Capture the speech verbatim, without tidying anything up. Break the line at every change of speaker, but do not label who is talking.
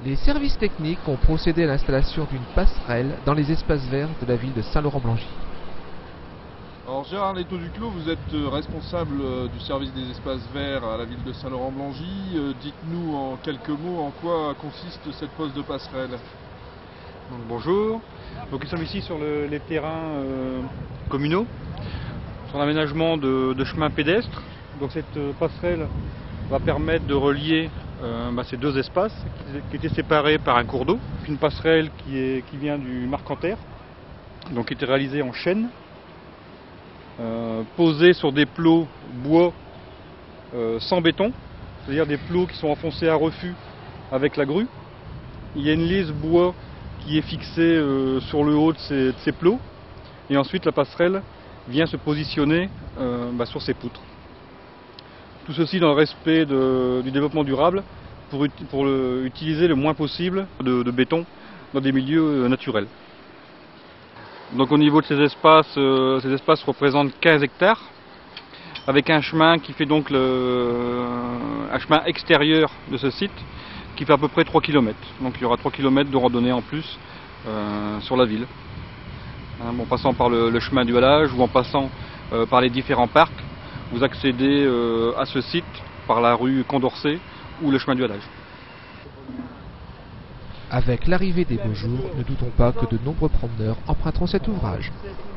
Les services techniques ont procédé à l'installation d'une passerelle dans les espaces verts de la ville de Saint-Laurent-Blangy.
Alors Gérard Letaux-Duclos, vous êtes responsable du service des espaces verts à la ville de Saint-Laurent-Blangy. Dites-nous en quelques mots en quoi consiste cette pose de passerelle.
Donc, bonjour, donc, nous sommes ici sur le, les terrains euh, communaux, sur l'aménagement de, de chemins pédestres. Donc cette euh, passerelle va permettre de relier euh, bah, ces deux espaces qui, qui étaient séparés par un cours d'eau. Une passerelle qui, est, qui vient du Marcanterre, donc qui était réalisée en chêne, euh, posée sur des plots bois euh, sans béton, c'est-à-dire des plots qui sont enfoncés à refus avec la grue. Il y a une lisse bois qui est fixée euh, sur le haut de ces, de ces plots, et ensuite la passerelle vient se positionner euh, bah, sur ces poutres. Tout ceci dans le respect de, du développement durable pour, pour le, utiliser le moins possible de, de béton dans des milieux euh, naturels. Donc au niveau de ces espaces, euh, ces espaces représentent quinze hectares, avec un chemin qui fait donc le, un chemin extérieur de ce site, qui fait à peu près trois kilomètres. Donc il y aura trois kilomètres de randonnée en plus euh, sur la ville. Hein, en passant par le, le chemin du halage ou en passant euh, par les différents parcs, vous accédez euh, à ce site par la rue Condorcet ou le chemin du halage.
Avec l'arrivée des beaux jours, ne doutons pas que de nombreux promeneurs emprunteront cet ouvrage.